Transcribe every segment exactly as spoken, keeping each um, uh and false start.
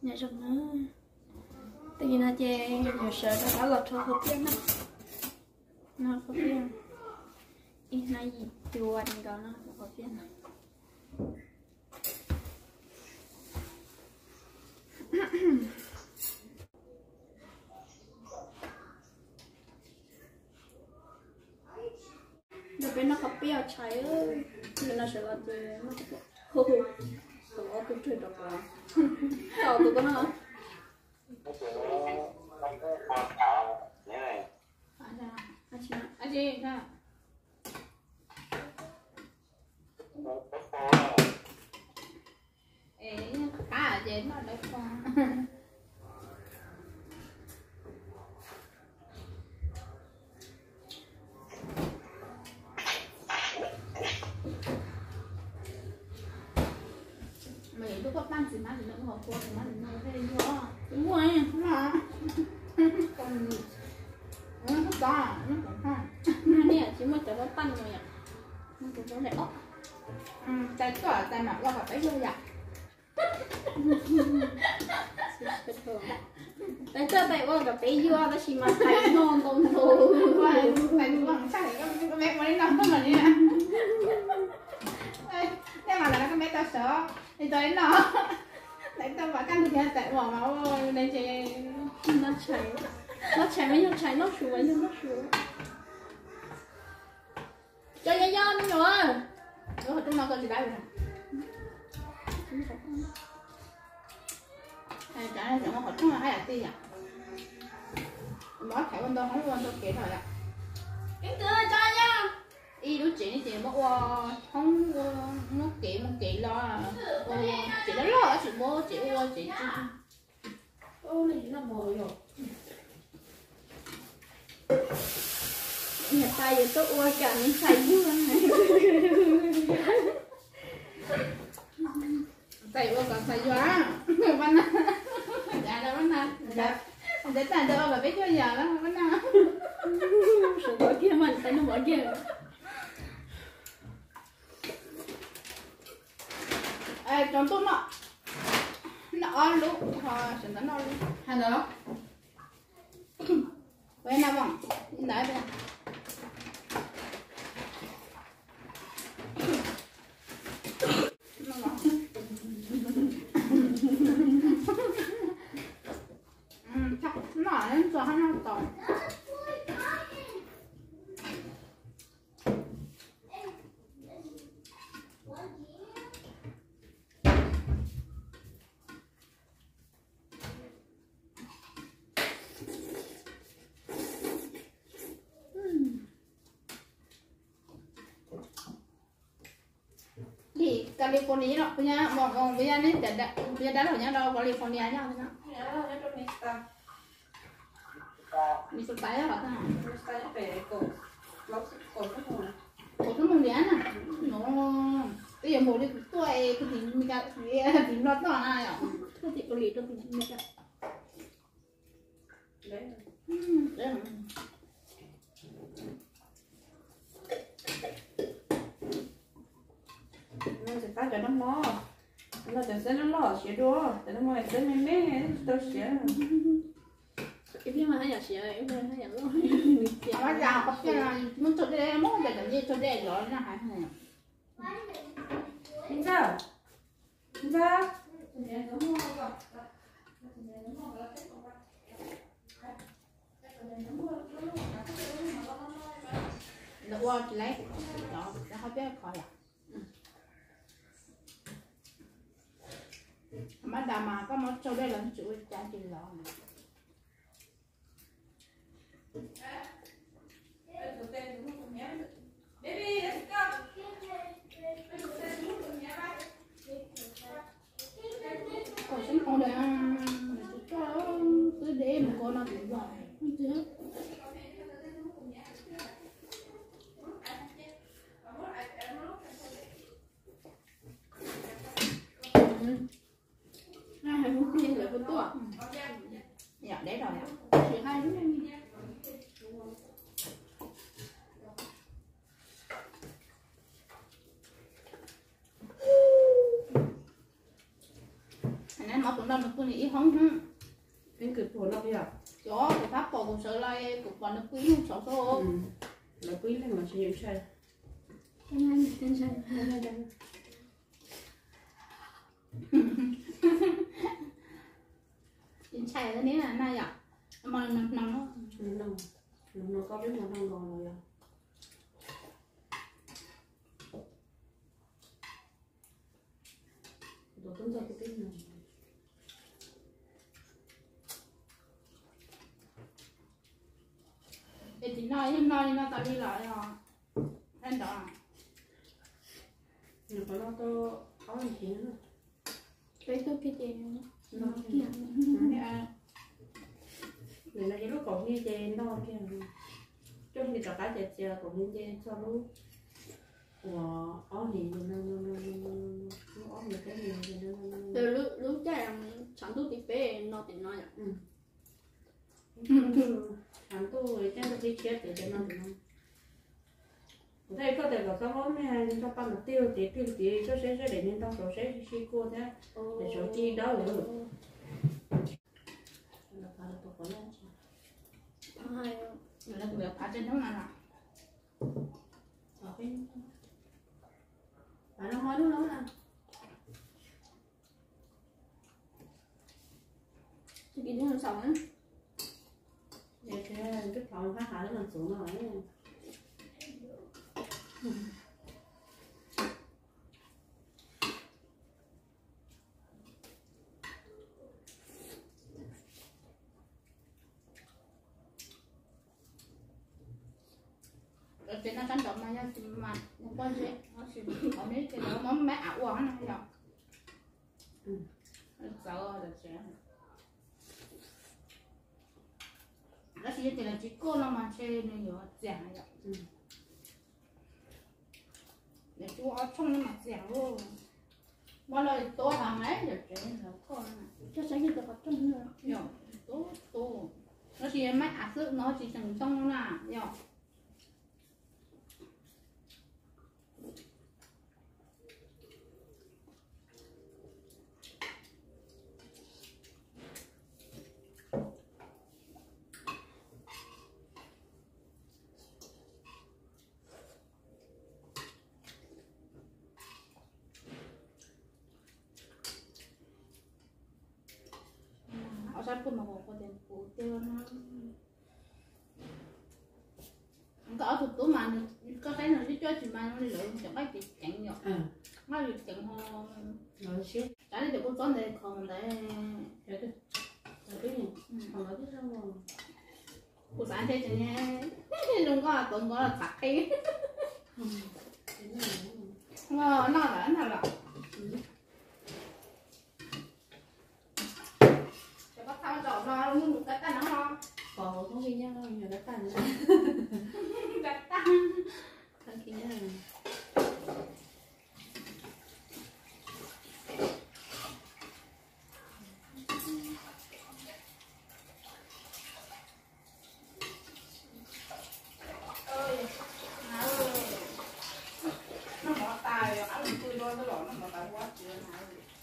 nhà trong nó tự nhiên là chè nhiều sợ nó lọt thôi không biết nó nó không biết ít này gì chua anh đó nó không biết được bên nó không biết cháy ơi nên nó sẽ là chè nó hô hô còn ở cũng chơi được rồi tao tụi con hả anh chị ha ê cá chị nó đâu con mày lúc có ban gì má thì nó cũng học qua thì má thì nó thấy vô đúng rồi đúng rồi còn nó không có nó cũng không nè chỉ mới cho nó tăng rồi ạ nó cũng có đẹp ốc tại có tại mà qua gặp cái vô dạ tại cho tại qua gặp cái vô đó chỉ mà thấy ngon công thù tại bằng sao cái cái bé mới ngon hơn mà nha nhưng mà là cái bé tao sợ thì tới nó tại tao bảo căn thì tại bỏ máu đây chị nó chảy nó chảy mấy nó chảy nó xuống ấy nó xuống cho nha nha đi rồi nó trong nó còn gì đây rồi này trả lại nó hỏi trong là hai là gì à nó thẻ bên đâu không bên đâu kể rồi ạ cái thứ cho nha y đứa chị chị mất qua không nó kệ một kệ lo chị nó lo chị mua chị qua chị ô này nó bồi rồi nhà tay giờ tôi qua cả những xài dưa này tay qua cả xài dưa bánh dạ đâu bánh nào dạ để ta đâu mà biết cho giờ đó bánh nào sự bỏ kia mình tay nó bỏ kia ê tròn tốt nọ nó on luôn thôi xin nó luôn hay nữa vậy nào bằng đấy đây chắc nó lên cho hắn nó to California nó punya mau mau punya nih dada punya darahnya đâu California nya apa sih? Ya, itu Mister. Mister Taya apa tuh? Mister Taya Peko. Lalu kok itu? Kok itu mau dia na? No, cái giờ một đi tuổi cái gì mình cả cái gì nó to này à? Cái gì có lý đâu mình cả. Đấy. Đấy. Nó sẽ phát cho nó mò, nó sẽ nó lò xíu đó, để nó mò sẽ mê mê, tao xíu. Cái gì mà hay là xíu, cái gì hay là lò. Mà già có cái là muốn cho đây mò để làm gì cho đây rồi nó hay hay. Xin chào. Xin chào. Nó qua lấy, nó nó không biết khỏi à. Mà đà mà có một chỗ đây là chủ cha chị lò này. Baby, let's go. Còn sống con đây cho cứ để một con nó bị rồi. Chứ. Hai mươi nghìn là con tua. Dạ để rồi ạ. Chỉ hai mươi nghìn. Anh em mất còn đâu nó cũng nghĩ không hả Anh cực phổ lọc vậy? Đó, cái pháp bỏ của sở lại của bọn nó quý không sáu số. Ừ. Là quý lên mà sử dụng sai. Anh hai tên sai. Anh hai tên. Chính sai cái này là này ạ. Mà nằm nằm nó. Nằm nằm. Nằm nó có biết nó đang còn rồi à? Đồ tuấn ra cái tiếng này. Để chị nói em nói nó tao đi lại rồi. Anh đó à? Nó có lo to có gì chứ nữa. Cái tôi cái tiền Nó kia. Này là cái lúc còn như chè nó kia. Trong khi tất cả chè chè còn như chè cho lúc. Wow, ó gì nó nó nó nó nó ó gì cái gì nó nó nó. Từ lúc lúc chắc là sản xuất thì bé nó thì nói Ừ. Hắn tôi chắc là đi chết để cho nó thì nó. Đây có thể là các món này cho con là tiêu thì tiêu thì cho sẽ sẽ để nên trong số sẽ suy cô thế để số chi đó rồi là phải là tôi có lên tháng hai Người là tụi phá trên đó mà là ở bên phải nó nói đúng lắm nè thì cái nó sống á để cái cái phòng phát hạ nó làm xuống rồi trên nó cắn động mà nha mà nó con gì nó chỉ có mấy cái đó món mẹ ảo quá này rồi sợ là sẽ nó chỉ chỉ là chỉ cô nó mà chơi nó nhiều giảng này rồi để chú ở trong nó mà giảng luôn bao lời tôi làm ấy rồi chuyện nó con cho sẽ cái được trong nữa nhiều tốt tốt nó chỉ mấy ảo sức nó chỉ từng trong là nhiều sao cũng mà có tiền phụ tiêu nó có ở thuộc tủ mà có cái nào đi chơi thì mà nó đi lượm chẳng cái gì chẳng nhọc nó được chẳng ho nói xíu cái này được con con này còn để để cái để cái gì còn nói cái sao mà của sáng thế chẳng nghe đừng có tuần có là sạch đi nó nó là nó là nó muốn một cái tay nó không còn không ghi nhau đâu nhiều cái tàn nữa cái tay thằng kia này ơi nó bỏ tài ăn tươi đôi nó bỏ nó bỏ tài quá chuyện này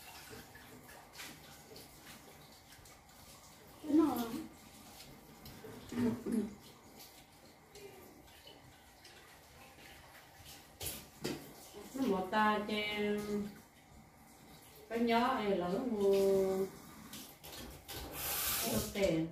nó nó một ta trên cái nhó này là nó mua cái tiền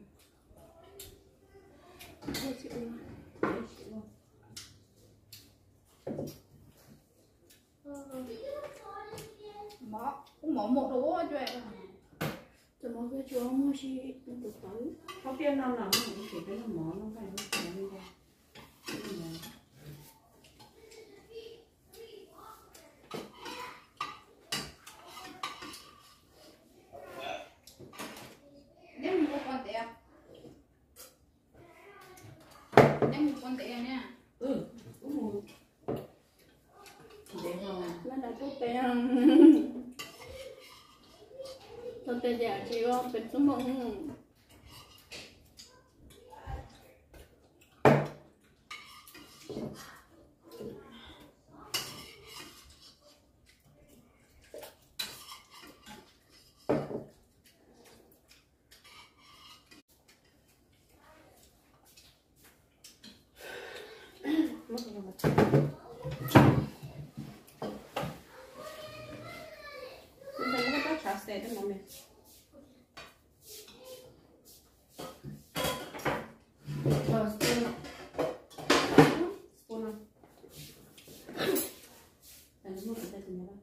bỏ cũng bỏ một đồ cho em từ một cái chỗ mua xí nó được tới không biết năm nào nó chỉ cái nó mỏ nó phải nó phải đi ra đem một con tẹo đem một con tẹo nha ừ đúng rồi để không là là tốt tiền tốt tiền giả chỉ cóเป็นชั่วโมง tè đó mọi người. Rồi, spoon. Spoon không? Đây, nó một cái tay từ nhà đâu.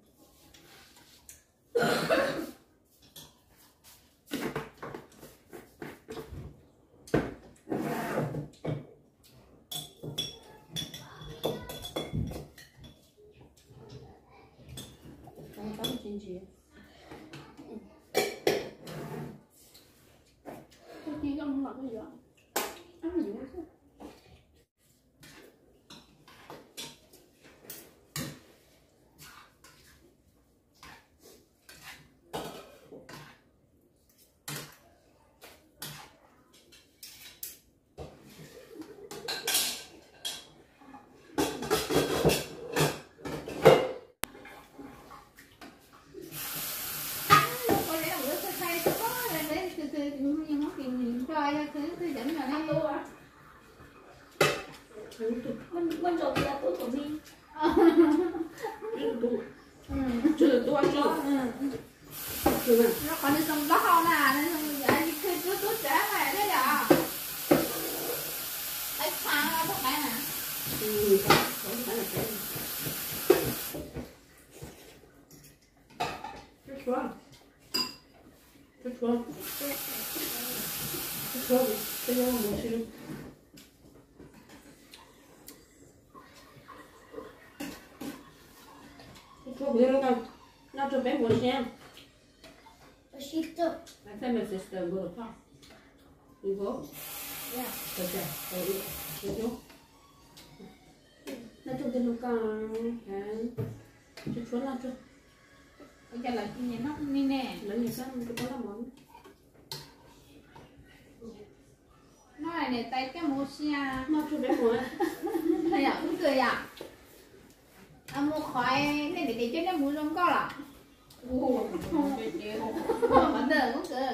Gì? Cái gì không là cái gì ạ? Ăn gì nữa chứ? Mình mình rồi là tôi của mình. Chưa tôi ăn chưa? Chưa ăn. Nó còn đi xong đó không nè, nên xong vậy khi cứ cứ trả mày thế giờ. Ấy sang ra thuốc này nè. Ừ, không phải là cái. Chút xuống. Chút xuống. Chút xuống. Cái đó một xíu. Chút bữa luôn không? Nó cho bé một xem. Shito. My family sister go to farm. You go? Yeah. Okay. So you go. Nó cho cái lúc cái chút xuống là chút. Bây giờ là gì nó như nè. Lấy nhiều cái cái đó là món. Nó này này tay cái mua xe. Nó cho bé một. Thầy ạ, cũng cười ạ. À mua khỏi nên để để cho nó mua rong co là. Ồ, cái cái. Vẫn được cũng cười.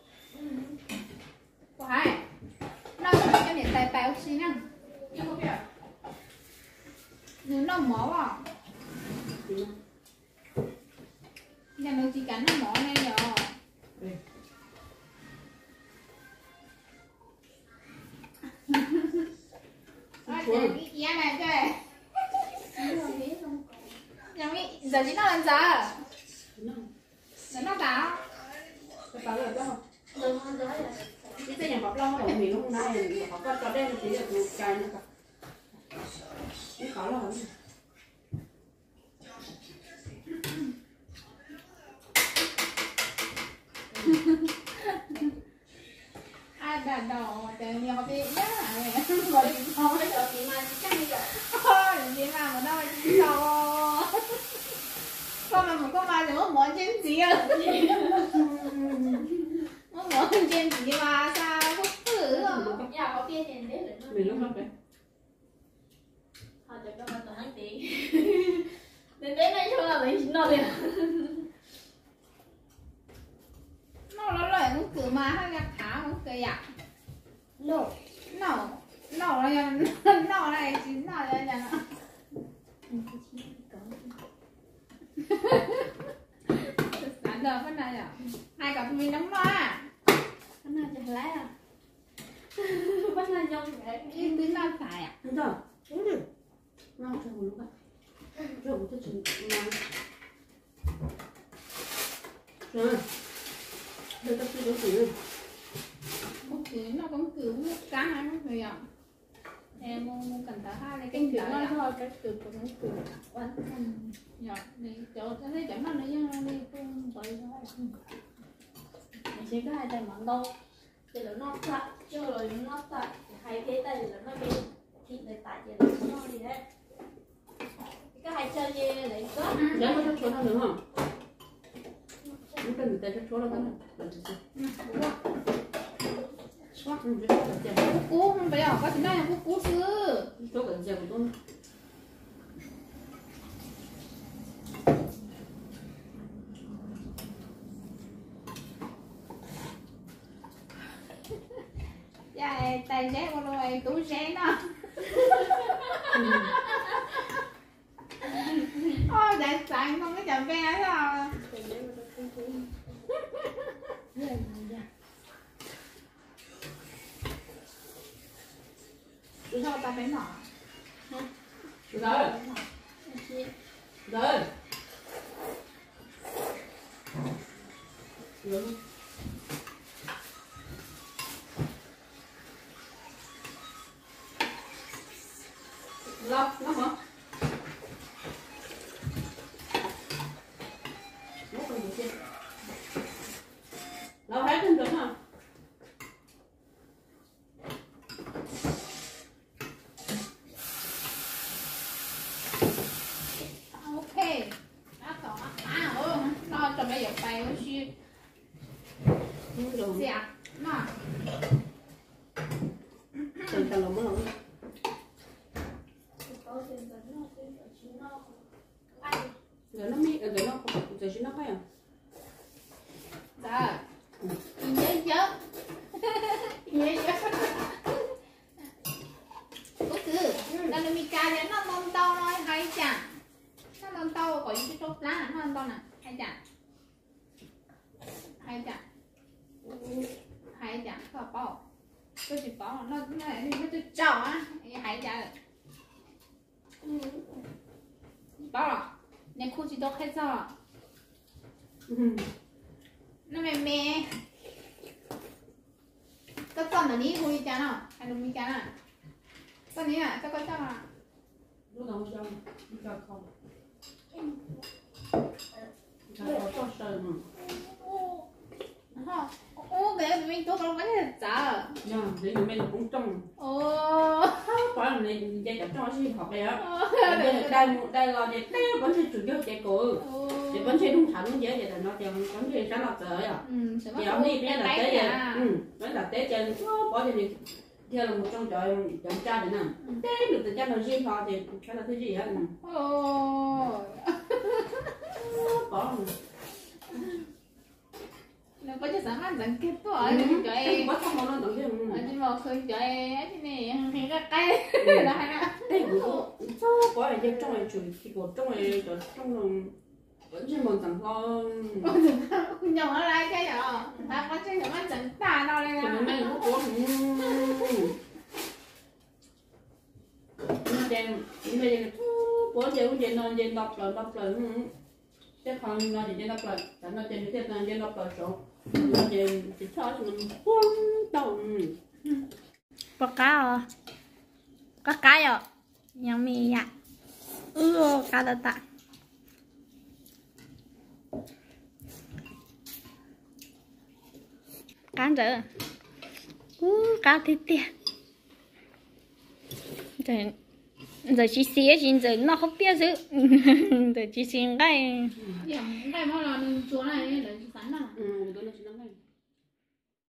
Phải. Nó là cái này tay tay oxy nè. Nhưng nó mỏ à. Nhà nó chỉ cắn nó mỏ này rồi. Nói chuyện cái giá này chơi. Nhà mi giờ chỉ nó làm sao? Giờ nó bảo. Cái bảo là có. Đừng ăn đấy à. Cái cái nhà bọc lông ở miền không đây, họ có cho đen chỉ được một cái nữa cả. Cái khó là không? Ai đã đỏ từ nhiều học đi nhá. Rồi thì thôi. Bây giờ chị mà chắc như vậy. Ôi, chị mà mà đâu chị đâu. Con mà một con mà thì muốn món trên gì à? Muốn món trên gì mà sao có thử không? Nhà có tiền thì đến được. Miền lúc nào vậy? Họ chụp cho mình tờ hàng tỷ. Đến đến đây cho là mình nó liền. Nó nó lại cũng cử mà hay là thả cũng cười ạ. No. Nó nó là nó này chính nó là nhà nó. Sáng giờ phân này à? Hai cặp mình đóng loa. Cái này chẳng lẽ à? Bắt là nhông vậy. Cái tính là phải à? Đúng rồi. Đúng rồi. Nó cho một lúc ạ. Rồi một chút chừng mà. Rồi. Đây ta chưa có thử. Một kiểu nó cũng kiểu cá hay nó phải à? Em muốn muốn cần tờ hai này cái kiểu Nói đó thôi cái từ cũng từ quán thân. dạ đi chỗ tôi thấy chẳng nó nữa chứ đi không vậy thôi. Mình chỉ có hai tay mặn đâu. Thì là nó lại, chứ rồi nó tại hai cái tay là nó bị thịt này tại thì là nó gì hết. Cái hai chân như lấy cớp. Dạ có chút số nào nữa không? Không cần người ta chút số đâu cái này. Cần chút số. Ừ, biết là chèm. Cú cú không phải à? Có thể nói là cú cú xưa. Số cần chèm của tôi. Dạ tay rét qua rồi túi rét đó. Ôi đại sẵn không cái chậm ve thế à? Từ sau ta phải mở. Từ rồi. Rồi. Rồi. Lọc nó hả? Nó còn gì chưa? Lọc hết trên đúng không? Ok. Đã có à ừ, nó chuẩn bị phải phải去 Dạ. Nó. Từ từ là mới lọc. Rồi nó mi, rồi nó rồi nó phải à? Dạ. Nhớ nhớ. Nhớ nhớ. Ủa cứ, nó là Mika thì nó non to thôi, hay chả. Nó non to có những cái chốt lá nó non to nè, hay chả. Hay chả. Hay chả, có bao. Tôi chỉ bảo nó nó này nó tôi trò á, hay chả rồi. Bảo rồi. Nên khu chỉ đọc hết rồi. Nó mềm mềm. Có con ở ní khu đi chán không? Hay đúng đi chán à? Con ní à? Cho con cho à? Lúc đầu cho cho không. Cho cho sờ mà. Ô, bé mình tốt lắm vậy chả. Dạ, thì mình cũng trông. Ồ. Quả là này dạy cho sinh học đấy á. Đây đây đây là dạy đây vẫn sẽ chủ yếu dạy cổ. Thì vẫn sẽ đúng thẳng dễ vậy là nó chẳng vẫn sẽ sáng lập tới à. Ừ, thì ông đi biết là tế vậy. Ừ, vẫn là tế trên bỏ cho thì theo là một trong trời chọn cha đấy nè. Tế được từ cha đầu riêng họ thì phải là cái gì á. Ồ. Bỏ. Nó có cho sáng ăn kết tuổi cho em. Bắt không nó tưởng chứ. Nhưng mà khơi cho em thế này thì ra cây. Là hay là. Đây của sao bỏ lại trong này chửi thì của trong này trong lòng vẫn chỉ một thằng con. Nhồng nó lại cái giờ. Ta có chơi nó chẳng ta đâu đây nè. Mình cũng có. Đen, mình bố giờ cũng nó giờ đọc rồi đọc rồi. Chứ không nó chỉ đọc rồi, chẳng nó trên cái nó đọc rồi số. Nó giờ chỉ cho mình quân đồng. Có cá à? Có cá à? Yummy ya. Ừ, cá đã tạ. Cá rỡ. Ừ, cá thịt tiệt. Rồi, rồi chị xía chị giờ nó không biết giữ. Rồi chị xin cái. Cái mà là chỗ này là sẵn à? Ừ, tôi nó chỉ nắm này.